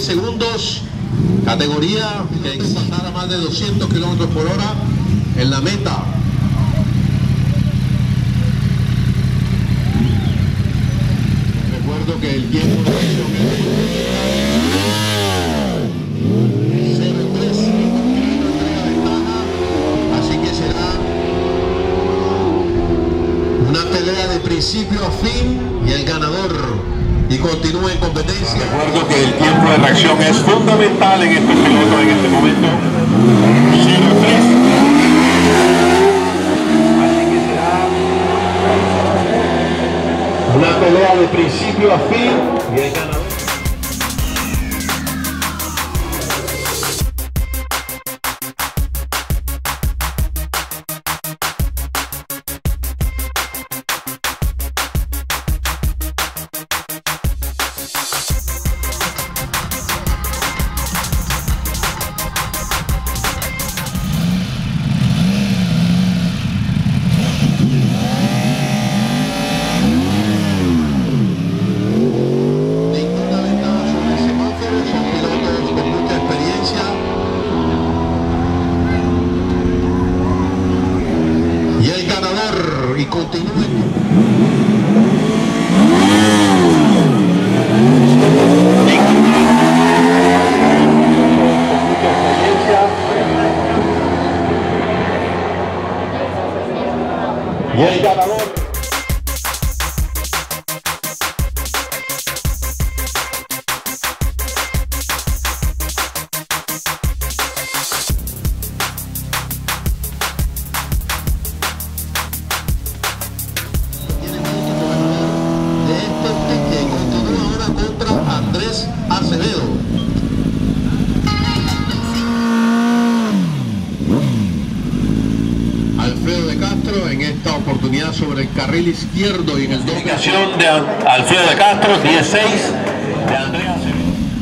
segundos, categoría que hay que pasar a más de 200 kilómetros por hora en la meta. Recuerdo que el tiempo de reacción es 0-3, así que será una pelea de principio a fin y el ganador y continúa en competencia. Recuerdo que el tiempo de reacción es fundamental en estos pilotos en este momento. 0-3. Así que será una pelea de principio a fin y el ganador. Y continúen. Y el ganador. Alfredo de Castro en esta oportunidad sobre el carril izquierdo y en el clasificación de Alfredo de Castro, 16 de Andrea Acevedo.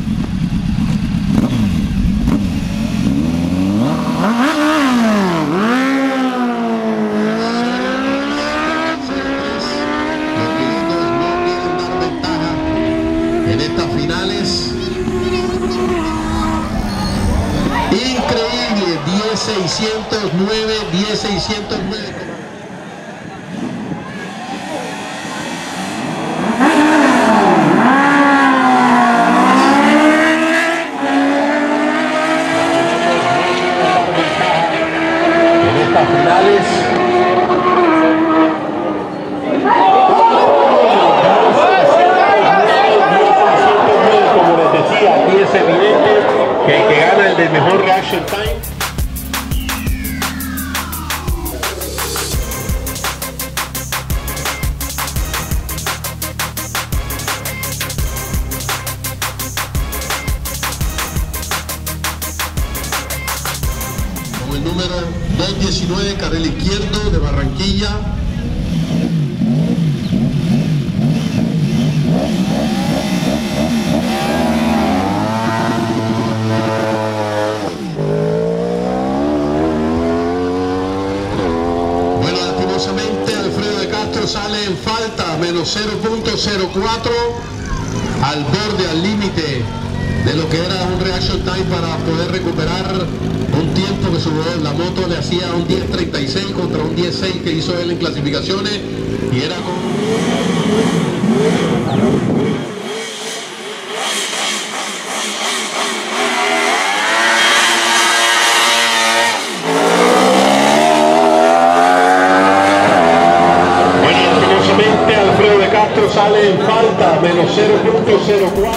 En estas finales, increíble, 10.609, 10.609. En estas finales, aquí es evidente que el que gana el del mejor reaction time. Con el número 219, carril izquierdo de Barranquilla. Alfredo de Castro sale en falta, menos 0.04 al borde, al límite de lo que era un reaction time para poder recuperar un tiempo que la moto le hacía un 10.36 contra un 10.6 que hizo él en clasificaciones y era con... Alfredo de Castro sale en falta, menos 0.04.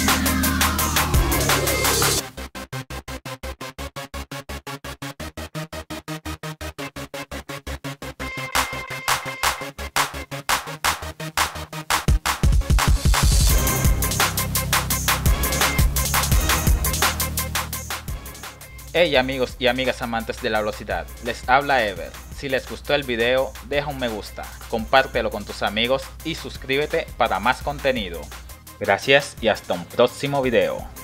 Hey amigos y amigas amantes de la velocidad, les habla Ever. Si les gustó el video, deja un me gusta, compártelo con tus amigos y suscríbete para más contenido. Gracias y hasta un próximo video.